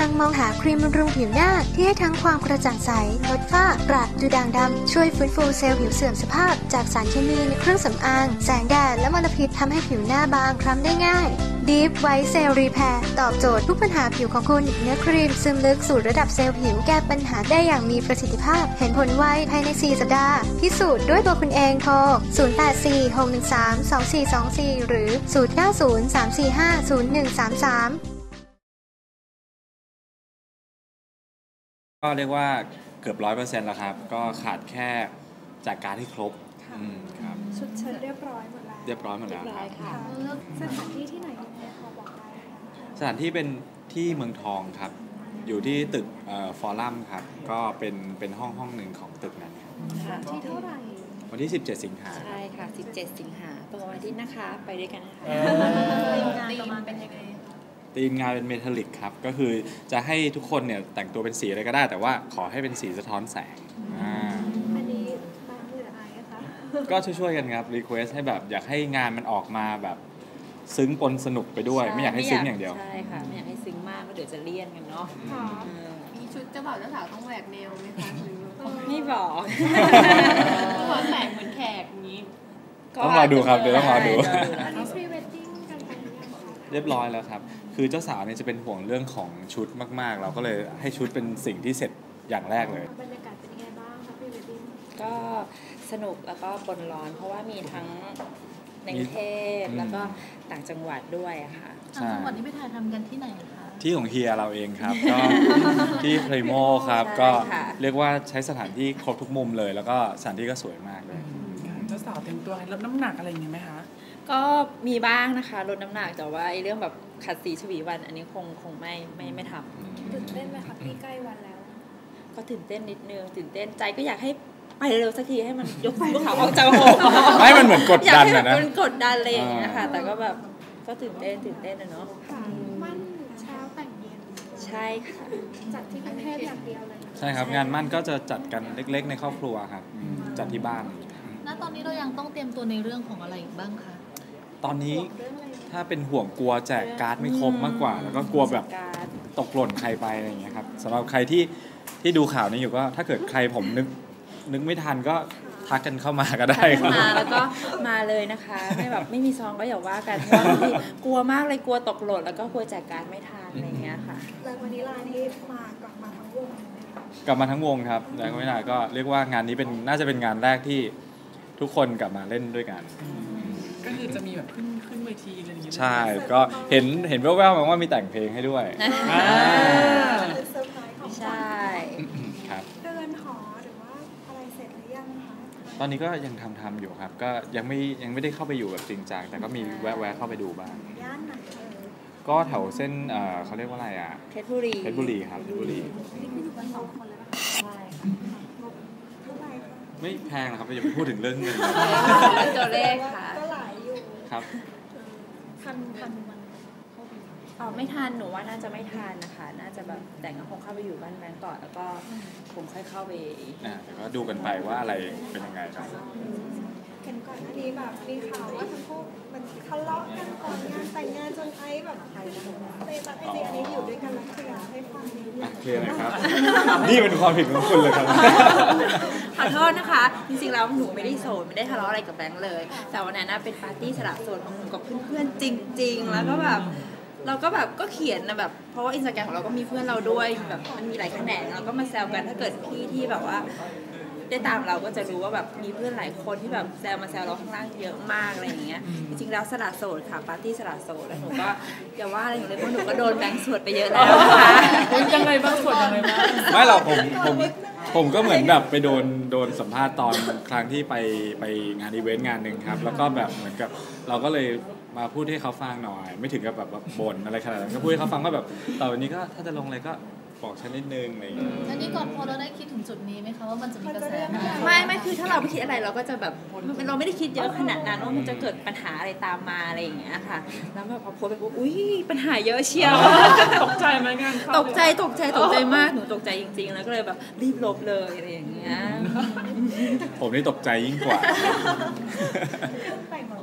งมองหาครีมบำรุงผิวหน้าที่ให้ทั้งความกระจ่างใสลดฝ้ากระดูด่างดำช่วยฟื้นฟูเซลล์ผิวเสื่อมสภาพจากสารเคมีในเครื่องสำอางแสงแดดและมลพิษทำให้ผิวหน้าบางคล้ำได้ง่าย Deep White Cell Repair ตอบโจทย์ทุกปัญหาผิวของคุณเนื้อครีมซึมลึกสู่ระดับเซลล์ผิวแก้ปัญหาได้อย่างมีประสิทธิภาพเห็นผลไวภายใน4 สัปดาห์พิสูจน์ด้วยตัวคุณเองโทร0846132424หรือ0903450133 ก็เรียกว่าเกือบ100%แล้วครับก็ขาดแค่จากการที่ครบครับชุดเชิ้ตเรียบร้อยหมดแล้วเรียบร้อยหมดแล้วค่ะสถานที่ที่ไหนพอบอกได้สถานที่เป็นที่เมืองทองครับอยู่ที่ตึกฟอรัมครับก็เป็นห้องหนึ่งของตึกนั้นที่เท่าไหร่วันที่17 สิงหาใช่ค่ะ17 สิงหาตรงวันอาทิตย์นะคะไปด้วยกันนะคะตีมเป็นยังไงทีมงานเป็นเมทัลลิกครับก็คือจะให้ทุกคนเนี่ยแต่งตัวเป็นสีอะไรก็ได้แต่ว่าขอให้เป็นสีสะท้อนแสงอันนี้บางหรืออะไรคะก็ช่วยๆกันครับรีเควสให้แบบอยากให้งานมันออกมาแบบซึ้งปนสนุกไปด้วยไม่อยากให้ซึ้งอย่างเดียวใช่ค่ะไม่อยากให้ซึ้งมากก็เดี๋ยวจะเลี่ยนกันเนาะมีชุดเจ้าบ่าวเจ้าสาวต้องแหวกแนวไหมคะไม่บอกขอแสงเหมือนแขกนี้ต้องรอดูครับเดี๋ยวต้องรอดูเรียบร้อยแล้วครับคือเจ้าสาวเนี่ยจะเป็นห่วงเรื่องของชุดมากๆเราก็เลยให้ชุดเป็นสิ่งที่เสร็จอย่างแรกเลยบรรยากาศเป็นยังไงบ้างคะพรีเวดดิ้งก็สนุกแล้วก็ปนร้อนเพราะว่ามีทั้งในกรุงเทพแล้วก็ต่างจังหวัดด้วยอะค่ะต่างจังหวัดนี่ไปถ่ายทำกันที่ไหนคะที่ของเฮียเราเองครับก็ที่เพลโมครับก็เรียกว่าใช้สถานที่ครบทุกมุมเลยแล้วก็สถานที่ก็สวยมากเลยเจ้าสาวแต่งตัวลดน้ำหนักอะไรอย่างเงี้ยไหมคะก็มีบ้างนะคะลดน้ำหนักแต่ว่าเรื่องแบบขัดสีฉวีวันอันนี้คงไม่ทำตื่นเต้นไหมคะพี่ใกล้วันแล้วก็ตื่นเต้นนิดนึงตื่นเต้นใจก็อยากให้ไปเร็วสักทีให้มันยกภูเขาออกจากอกให้มันเหมือนกดดันนะมันกดดันเลยนะคะแต่ก็แบบก็ตื่นเต้นนะเนาะมั่นเช้าแต่งเย็นใช่ค่ะจัดที่กรุงเทพอย่างเดียวเลยใช่ครับงานมั่นก็จะจัดกันเล็กๆในครอบครัวครับจัดที่บ้านณตอนนี้เรายังต้องเตรียมตัวในเรื่องของอะไรอีกบ้างคะตอนนี้ถ้าเป็นห่วงกลัวแจกการ์ดไม่ครบมากกว่าแล้วก็กลัวแบบตกหล่นใครไปอะไรอย่างเงี้ยครับสำหรับใครที่ดูข่าวนี้อยู่ก็ถ้าเกิดใครผมนึกไม่ทันก็ทักกันเข้ามาก็ได้ครับมาแล้วก็มาเลยนะคะไม่แบบไม่มีซองก็อย่าว่ากันเพราะบางทีกลัวมากเลยกลัวตกหล่นแล้วก็กลัวแจกการ์ดไม่ทันอะไรอย่างเงี้ยค่ะแล้ววันนี้ลานี่กลับมาทั้งวงกลับมาทั้งวงครับแล้วก็ไม่นานก็เรียกว่างานนี้น่าจะเป็นงานแรกที่ทุกคนกลับมาเล่นด้วยกันก็คือจะมีแบบขึ้นเวทีอะไรอย่างเงี้ยใช่ก็เห็นแว่วๆมาว่ามีแต่งเพลงให้ด้วยใช่ครับเดินหอหรือว่าอะไรเสร็จหรือยังคะตอนนี้ก็ยังทำอยู่ครับก็ยังไม่ได้เข้าไปอยู่แบบจริงจังแต่ก็มีแวะเข้าไปดูบ้างย่านไหนก็แถวเส้นเขาเรียกว่าอะไรอ่ะเพชรบุรีครับเพชรบุรีนี่คือวัน2 คนเลยป่ะใช่ไม่แพงนะครับอย่าไปพูดถึงเรื่องเงินตัวเลขค่ะก็หลายอยู่ครับทันมันไม่ทันหนูว่าน่าจะไม่ทันนะคะน่าจะแบบแต่งก็คงเข้าไปอยู่บ้านแบงก์ก่อนแล้วก็คงค่อยเข้าไปแต่ก็ดูกันไปว่าอะไรเป็นยังไงครับเห็นก่อนหน้านี้แบบมีข่าวว่าทั้งคู่มันทะเลาะกันก่อนงานแต่งงานจนไอ้แบบในบัตรไอจีอันนี้อยู่ด้วยกันแล้วเคลียร์ให้ฟังนิดนึงเคลียร์เลยครับนี่เป็นความผิดของคุณเลยครับขอโทษนะคะจริงๆแล้วหนูไม่ได้โสดไม่ได้ทะเลาะอะไรกับแบงค์เลยแต่วันนั้นเป็นปาร์ตี้สละโสดของหนูกับเพื่อนๆจริงๆแล้วก็แบบเราก็แบบก็เขียนนะแบบเพราะว่าอินสตาแกรมของเราก็มีเพื่อนเราด้วยแบบมันมีหลายแขนงเราก็มาแซวกันถ้าเกิดพี่ที่แบบว่าได้ตามเราก็จะรู้ว่าแบบมีเพื่อนหลายคนที่แบบแซวเราข้างล่างเยอะมากอะไรอย่างเงี้ยจริงๆแล้วสละโสดค่ะปาร์ตี้สละโสดแล้วหนูก็อย่าว่าอะไรอยู่เลยเพราะหนูก็โดนแบงค์สวดไปเยอะแล้วนะคะยังไงบ้างสวดยังไงบ้างไม่หรอกผมก็เหมือนแบบไปโดนสัมภาษณ์ตอนครั้งที่ไปงานอีเวนต์งานนึงครับแล้วก็แบบเหมือนกับเราก็เลยมาพูดให้เขาฟังหน่อยไม่ถึงกับแบบบ่นอะไรขนาดนั้นก็พูดให้เขาฟังว่าแบบต่อไปนี้ก็ถ้าจะลงอะไรก็บอกฉันนิดนึงอะไรอย่างเงี้ยอันนี้ก่อนพอเราได้คิดถึงจุดนี้ไหมคะว่ามันจะมีกระแสไม่คือถ้าเราไม่คิดอะไรเราก็จะแบบเราไม่ได้คิดเยอะขนาดนั้นว่ามันจะเกิดปัญหาอะไรตามมาอะไรอย่างเงี้ยค่ะแล้วแบบพอโพสไปปุ๊บอุ้ยปัญหาเยอะเชียวตกใจไหมงานตกใจมากหนูตกใจจริงๆแล้วก็เลยแบบรีบลบเลยอะไรอย่างเงี้ยผมนี่ตกใจยิ่งกว่าแต่ง